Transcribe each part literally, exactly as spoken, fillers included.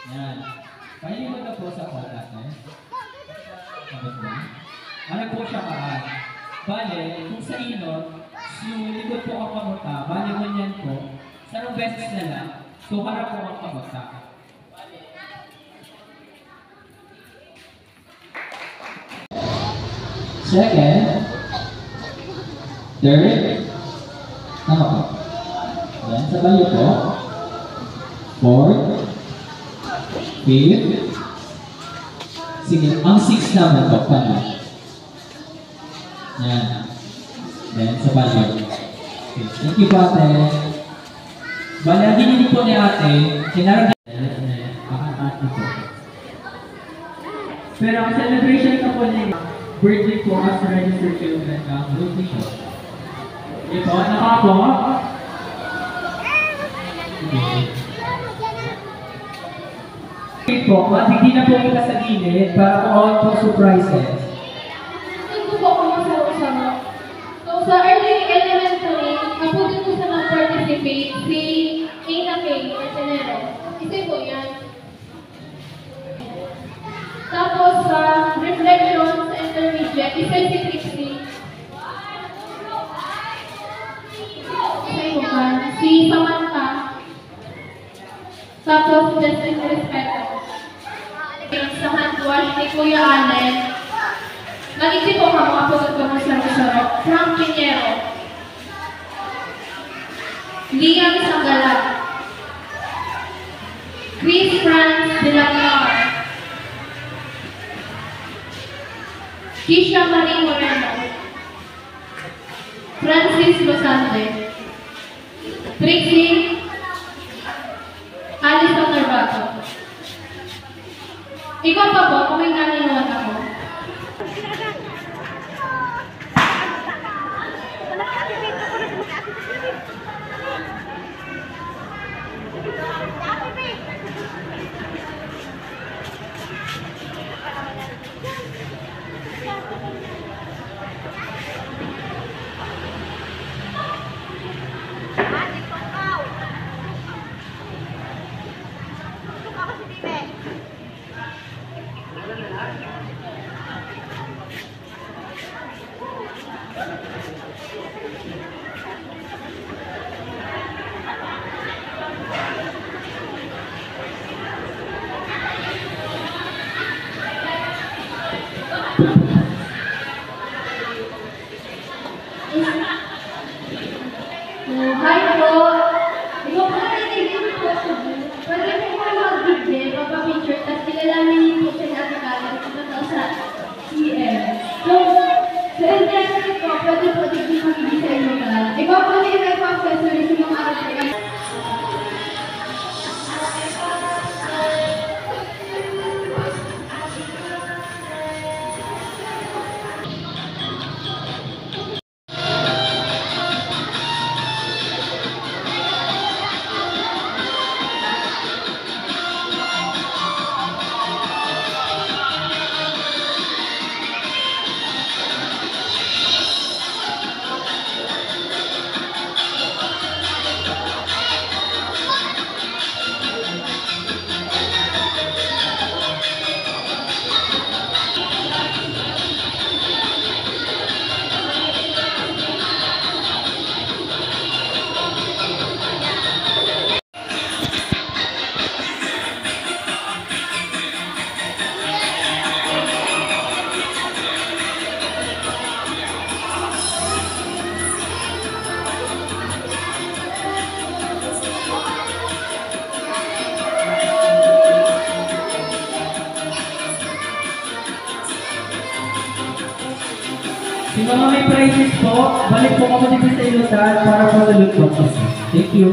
Yan. Pahilig ka po sa call natin. Sabi ko. Ano po siya kaan? Bale, kung sa inot, yung likod po ang kamuta, bale ganyan po, sarong beses na lang, so harap po ang kamuta. Second, third, tama po. Yan, sabay niyo po. Fourth, fifth, sige, ang sixth naman po, paano? Yan. Then, sabay niyo. Okay, thank you po ate. Bale, ang hinilig po ni ate, kinarag ate po. Pero ang celebration ka po niya, birthday po as registered children ka, birthday po. Okay po, naka po. Okay po, at hindi na po kita sa gilid para po all po surprises. Ito po ako masarap-sama. So sa early elementary, ako din po sa nag-participate si Ina Kay Martinero. Isa po yan. Tapos sa reflection sa intermediate, isa si Trixie. Isa po man, si Samantha. Tapos Justin Respeto. Sa handwash ni Kuya Allen, nag-isip po ka mga pagod ko ng sarap-sarap. Frank Pinero, Liam Sangalat, Chris Franz de la Pilar, Kisha Marie Moreno, Francis Losante, Trixie Alison Narvato. Ikaw pa po, kung may naninuwan ako. Yung mga may prizes po, balik po ako dito sa ilutan para po sa loot boxes. Thank you.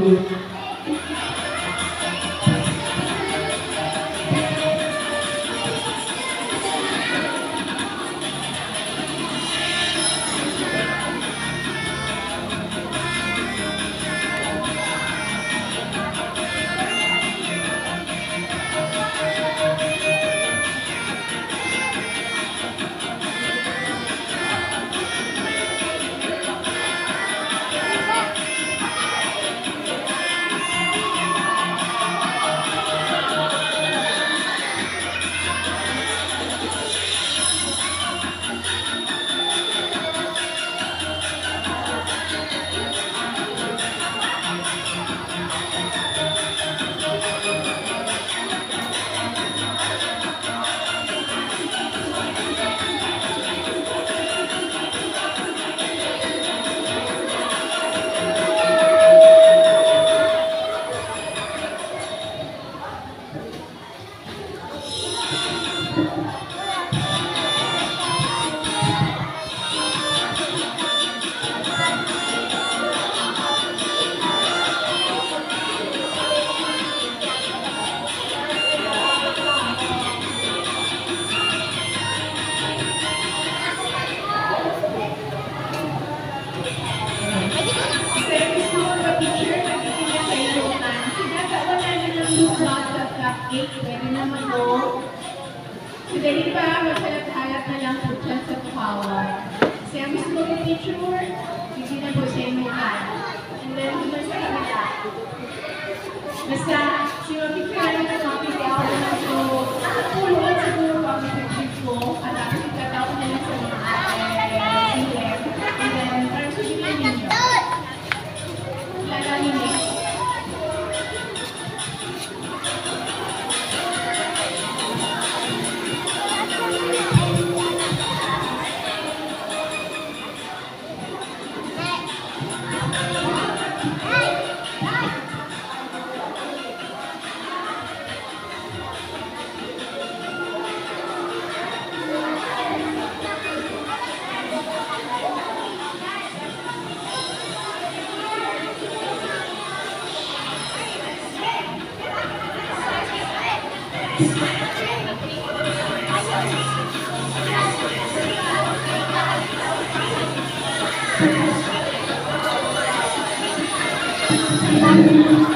lots of cupcake, pwede naman po. Sige pa, magsalat-halat na lang po dyan sa tukawan. Kasi ang gusto ko picture, hindi na po siya yung mukha. And then, dito sa kabila. Basta, sinopicture na ng mga picture na so, tulungan siguro po ang picture ko, at tapos itatawag na lang sa mga eh, silip. And then, parang susunod ninyo. Lalangin niyo. Thank you.